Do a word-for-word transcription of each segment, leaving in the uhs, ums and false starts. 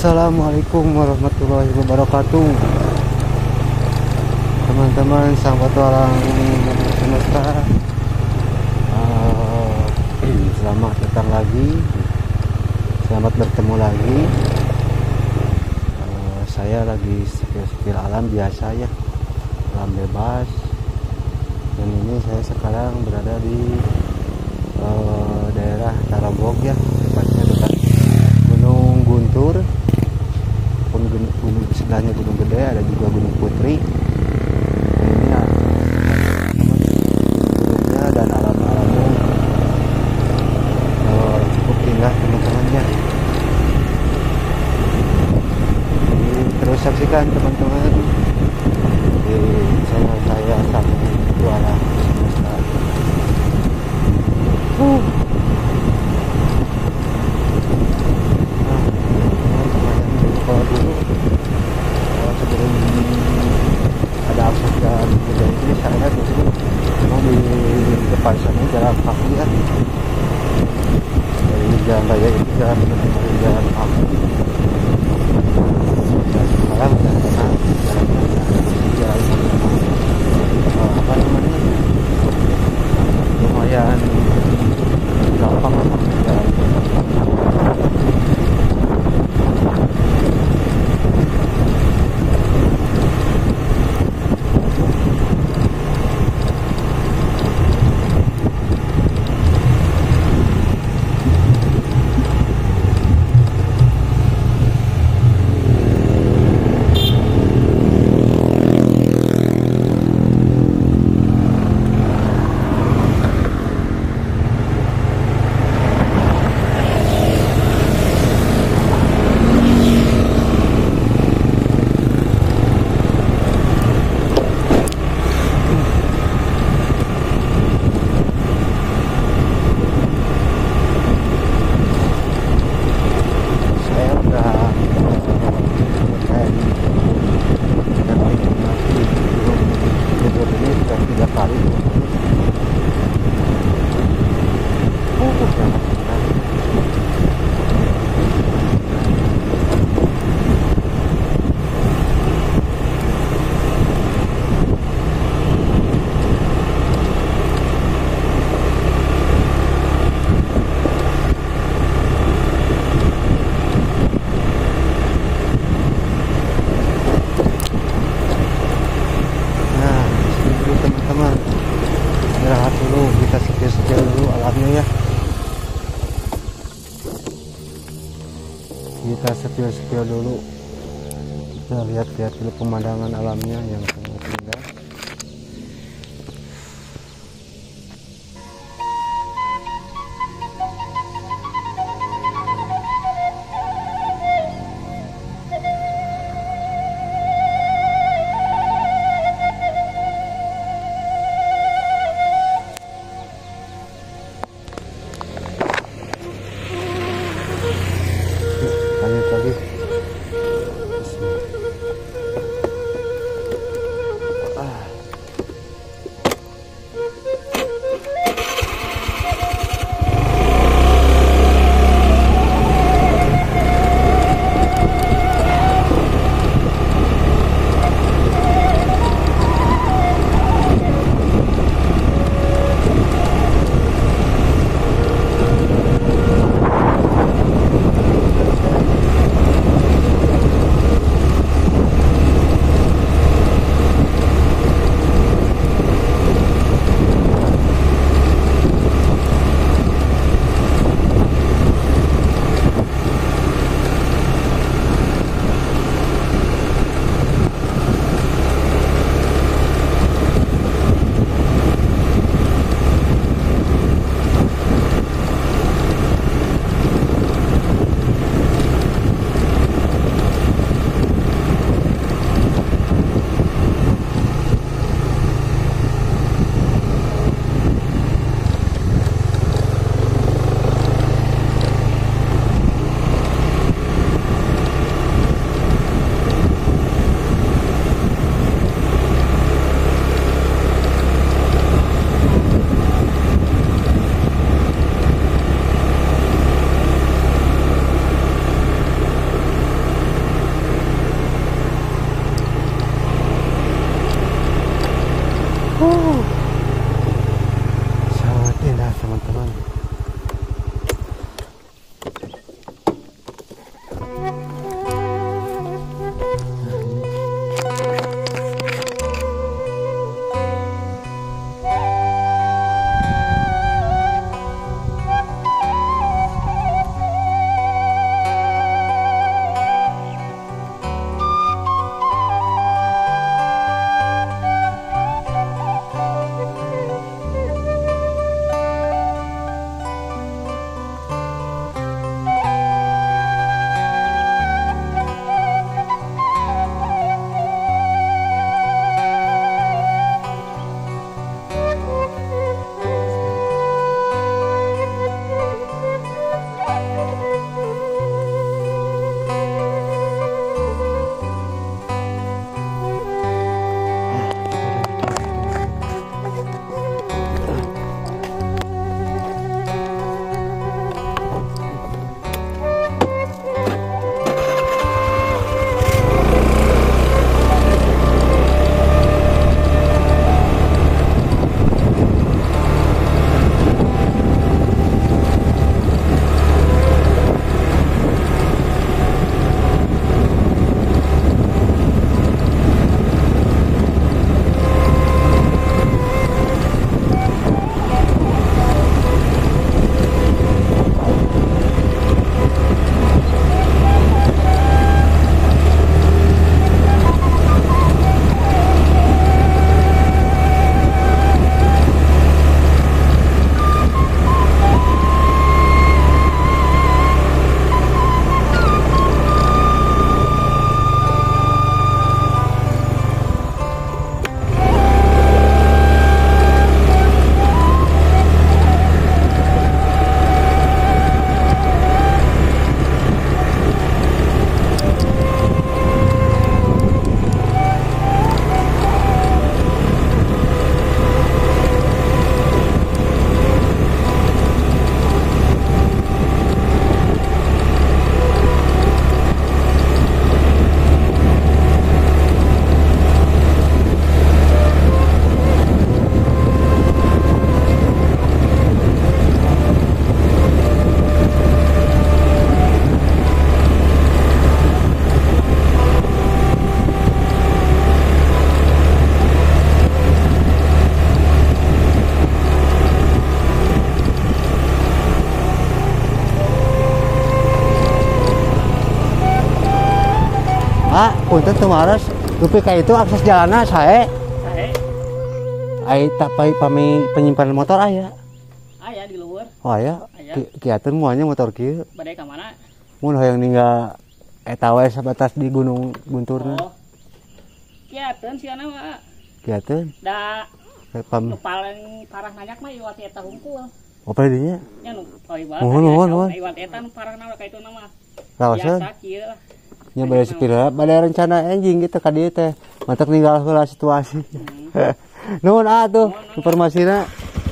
Assalamualaikum warahmatullahi wabarakatuh. Teman-teman sang petualang semesta, uh, selamat datang lagi, selamat bertemu lagi. Uh, saya lagi sepil-sepil alam biasa ya, alam bebas. Dan ini saya sekarang berada di uh, daerah Tarogong ya, tepatnya dekat Gunung Guntur, pun gunung sebelahnya Gunung Gede, ada juga Gunung Putri. Nah, ini gunungnya dan alam-alamnya oh, cukup indah teman-temannya. Jadi terus saksikan teman-teman di channel saya Sang Petualang Semesta. Uh. Kalau dulu kalau sebelum ada akses jalan muda ini, saya dulu memang di depan sana jalan kaki ya, dari jalan raya itu jalan menuju jalan kaki. Dan sekarang udah enak jalannya, jalan uh, apa namanya lumayan gampang lah jalan. Kita sepil-sepil dulu, kita lihat-lihat dulu pemandangan alamnya yang sangat indah. Lanjut lagi. Ah. punten teu maras. Dupi ka itu akses jalanna sae. Sae. Ai tapi pami penyimpanan motor aya. Aya di luar. Oh aya. Aya. Kiateun moalnya motor kieu. Bade ka mana? Mun hoyong ninggal eta we sabatas di Gunung Gunturna. Oh. Kiateun siana mah. Kiateun. Da Pam. nu paling parah nanyak mah iwat eta hungkul. Oh pada dinya. Nya nu poe bae. Mohon mohon mohon. Iwat eta nu parah na ka itu nama. Rawasan. Biasa kieu lah. Nya bade sepira, bade rencana anjing gitu ka dieu teh. Mantek ninggal heula situasi. Hmm. Nuhun atuh informasina.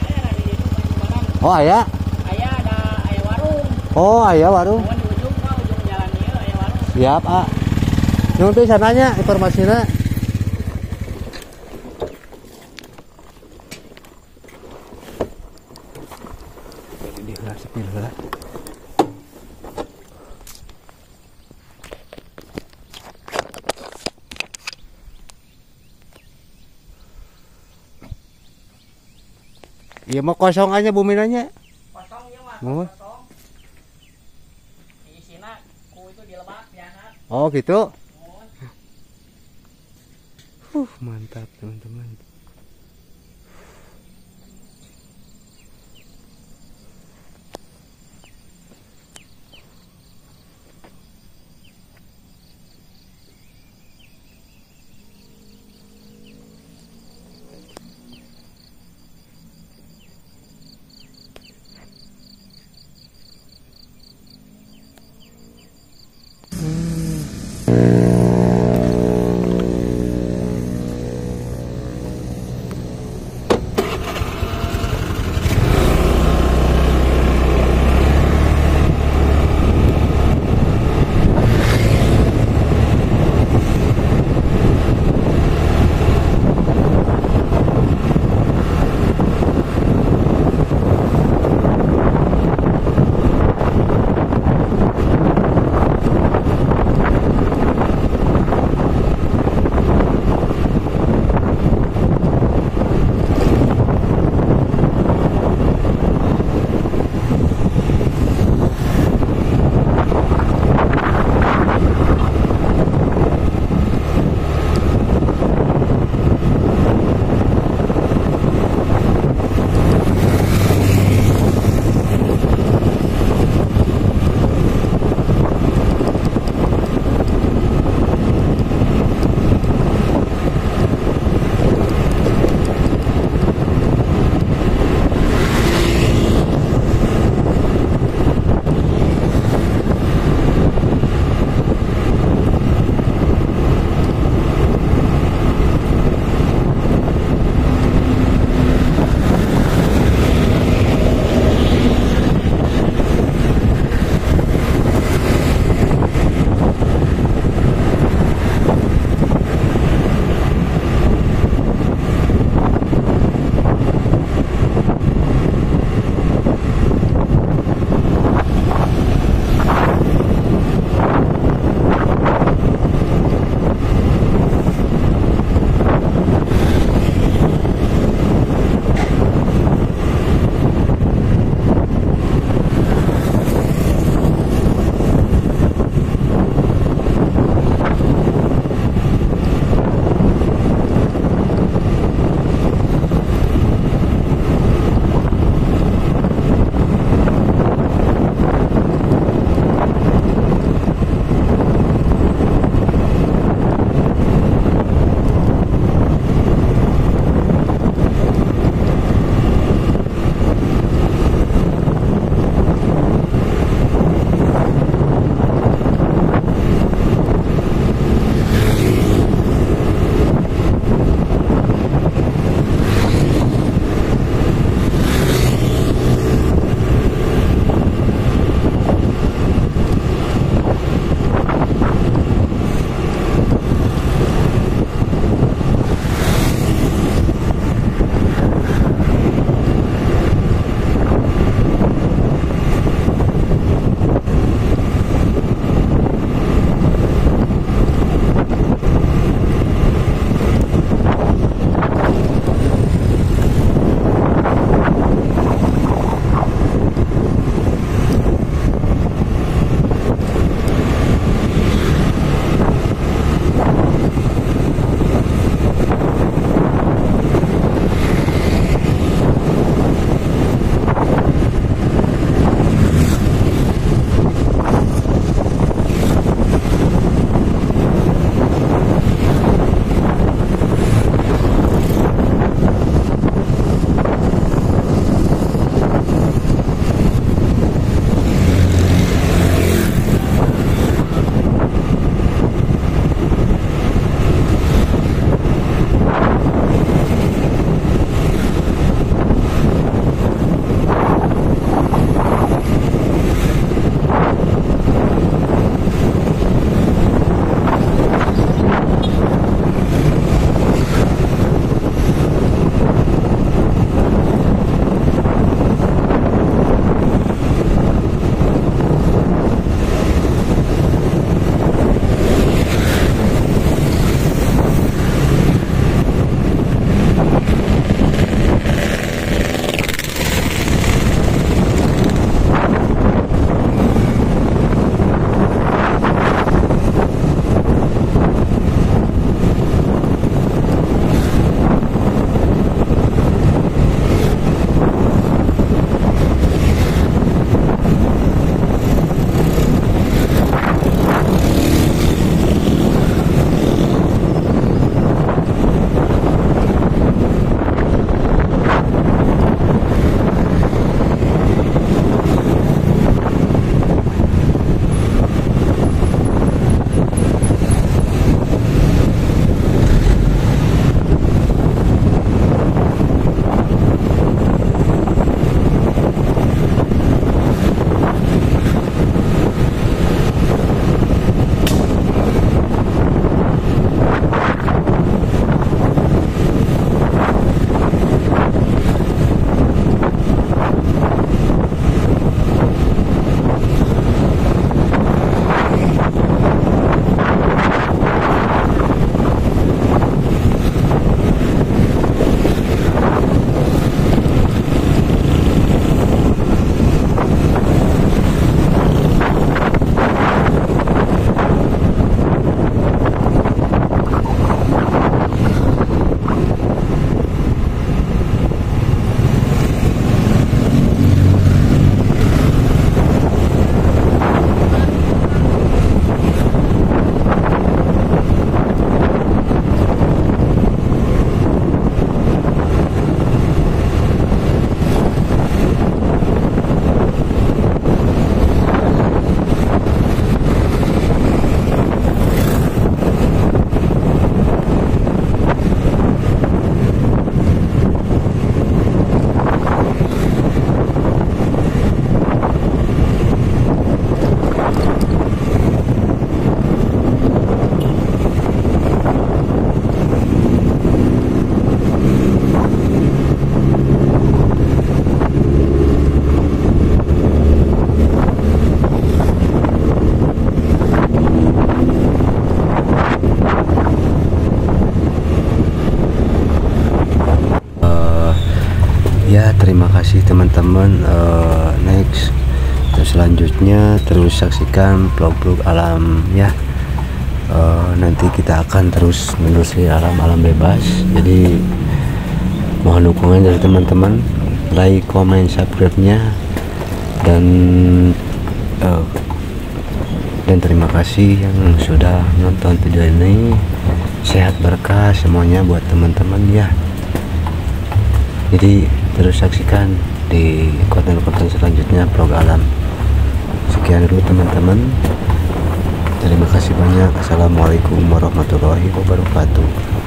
Oh aya. Aya ada aya warung. Oh aya warung. Nuhun di ujung mah ujung jalan ieu aya warung. Siap, A. Nuhun teh sananya informasina. Di heula sepi heula. Iya mau kosong aja buminanya. Kosong ieu mah. Oh. Kosong. Isina ku itu dilebak diangkat. Oh gitu. Nuhun. Huh, mantap teman-teman. kasih teman-teman. uh, Next dan selanjutnya terus saksikan vlog-vlog alam ya. uh, Nanti kita akan terus menelusuri alam alam bebas. Jadi mohon dukungan dari teman-teman, like, komen, subscribe-nya, dan uh, dan terima kasih yang sudah nonton video ini. Sehat berkah semuanya buat teman-teman ya. Jadi terus saksikan di konten-konten selanjutnya vlog alam. Sekian dulu teman-teman, terima kasih banyak. Assalamualaikum warahmatullahi wabarakatuh.